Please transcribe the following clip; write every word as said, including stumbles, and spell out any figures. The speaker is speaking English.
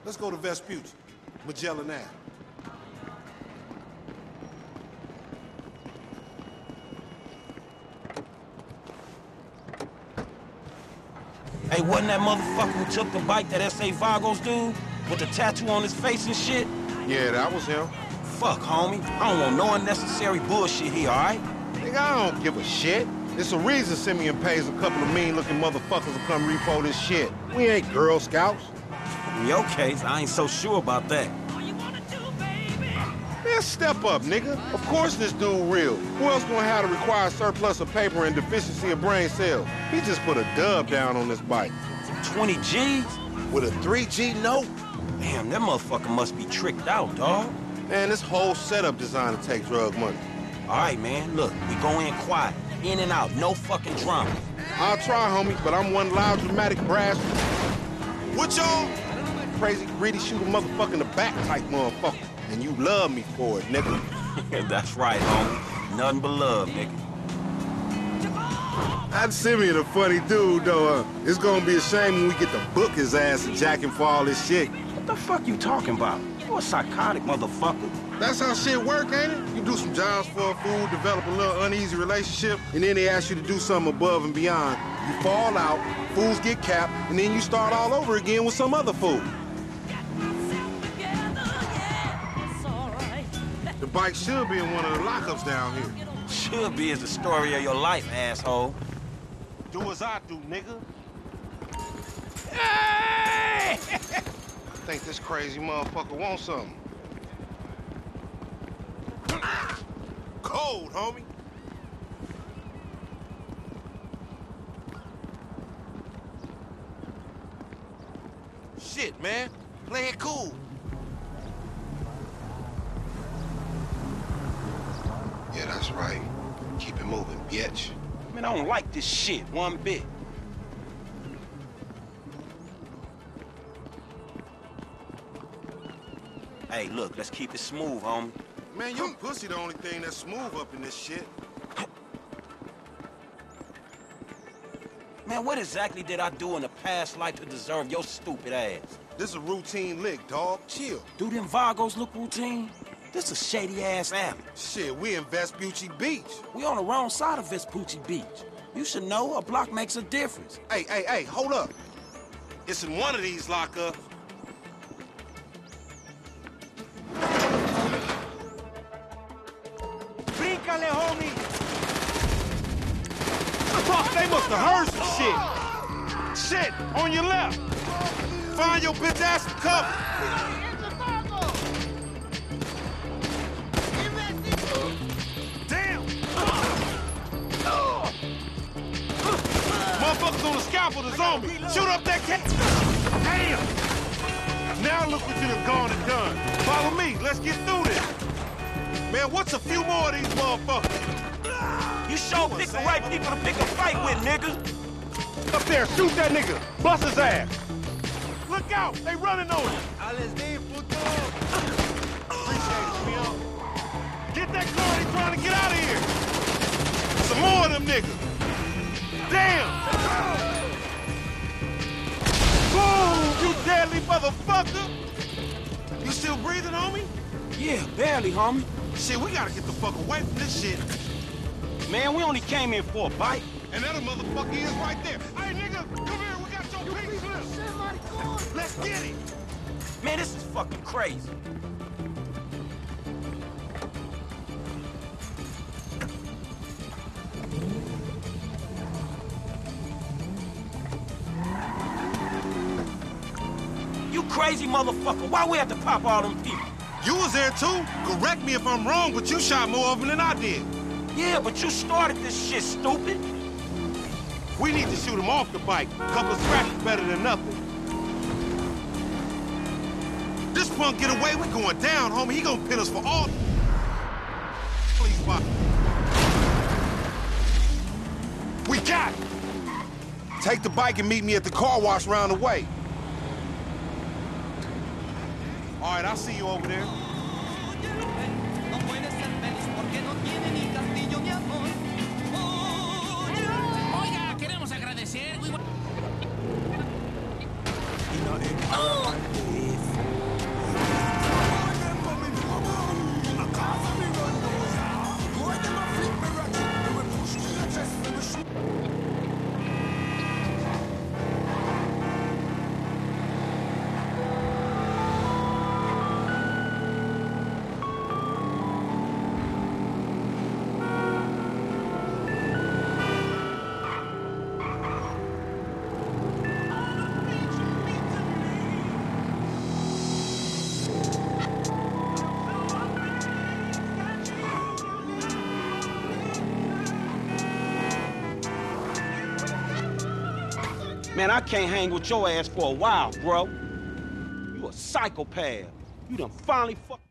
Let's go to Vespucci, Magellan Ave. Hey, wasn't that motherfucker who took the bike that S A Vagos dude? With the tattoo on his face and shit? Yeah, that was him. Fuck, homie. I don't want no unnecessary bullshit here, all right? Nigga, I don't give a shit. It's a reason Simeon pays a couple of mean-looking motherfuckers to come repo this shit. We ain't Girl Scouts. In your case, I ain't so sure about that. Man, step up, nigga. Of course this dude real. Who else gonna have to require surplus of paper and deficiency of brain cells? He just put a dub down on this bike. twenty G's? With a three G note? Damn, that motherfucker must be tricked out, dawg. Man, this whole setup designed to take drug money. All right, man, look, we go in quiet. In and out, no fucking drama. I'll try, homie, but I'm one loud, dramatic brass. What y'all? Crazy, greedy, shoot a motherfucker in the back type motherfucker. And you love me for it, nigga. That's right, homie. Nothing but love, nigga. That Simeon a funny dude, though. Uh, it's gonna be a shame when we get to book his ass and jack him for all this shit. What the fuck you talking about? You a psychotic motherfucker. That's how shit work, ain't it? You do some jobs for a fool, develop a little uneasy relationship, and then they ask you to do something above and beyond. You fall out, fools get capped, and then you start all over again with some other fool. The bike should be in one of the lockups down here. Should be is the story of your life, asshole. Do as I do, nigga. Hey! I think this crazy motherfucker wants something. Cold, homie. Shit, man. Play it cool. Yeah, that's right. Keep it moving, bitch. Man, I don't like this shit one bit. Hey, look, let's keep it smooth, homie. Man, your pussy the only thing that's smooth up in this shit. Man, what exactly did I do in the past life to deserve your stupid ass? This is a routine lick, dog. Chill. Do them Vagos look routine? This a shady-ass alley. Shit, we in Vespucci Beach. We on the wrong side of Vespucci Beach. You should know a block makes a difference. Hey, hey, hey, hold up. It's in one of these lockups. Bríncale, homie! Fuck, they must have heard some shit. Shit, on your left. Find your bitch ass some cover. Damn! Motherfuckers on the scaffold is on me. Shoot up that cat. Damn! Now look what you done gone and done. Follow me. Let's get through this. Man, what's a few more of these motherfuckers? You sure pick the right people to pick a fight with, nigga. Up there, shoot that nigga. Bust his ass. Look out, they running on you. Appreciate it, Mio. Get that car, they trying to get out of here. Some more of them niggas. Damn. Boom, you deadly motherfucker. You still breathing, homie? Yeah, barely, homie. Shit, we gotta get the fuck away from this shit. Man, we only came in for a bite. And that motherfucker is right there. Hey, nigga, come here, we got your pink slip. Let's get it. Man, this is fucking crazy. You crazy motherfucker. Why we have to pop all them people? You was there too. Correct me if I'm wrong, but you shot more of them than I did. Yeah, but you started this shit, stupid. We need to shoot him off the bike. Couple scratches better than nothing. This punk get away, we going down, homie. He gonna pin us for all. Please, fuck. We got it. Take the bike and meet me at the car wash round the way. All right, I'll see you over there. If Man, I can't hang with your ass for a while, bro. You a psychopath. You done finally fucked...